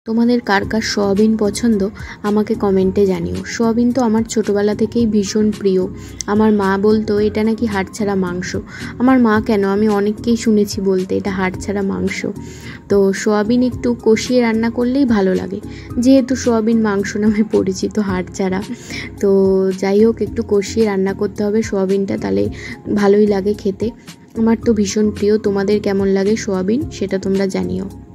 তোমাদের কার কার সোয়াবিন পছন্দ আমাকে কমেন্টে জানিও। সোয়াবিন তো আমার ছোটোবেলা থেকেই ভীষণ প্রিয়। আমার মা বলতো এটা নাকি হাড় ছাড়া মাংস। আমার মা কেন, আমি অনেককেই শুনেছি বলতে এটা হাড় ছাড়া মাংস। তো সোয়াবিন একটু কষিয়ে রান্না করলেই ভালো লাগে, যেহেতু সোয়াবিন মাংস নামে পরিচিত, হাড় ছাড়া। তো যাই হোক, একটু কষিয়ে রান্না করতে হবে সোয়াবিনটা, তাহলে ভালোই লাগে খেতে। আমার তো ভীষণ প্রিয়। তোমাদের কেমন লাগে সোয়াবিন সেটা তোমরা জানিও।